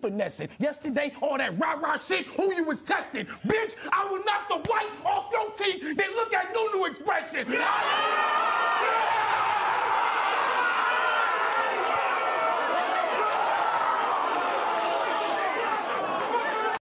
finessing. Yesterday, all that rah-rah shit, who you was testing. Bitch, I will knock the white off your teeth, then look at NuNu expression.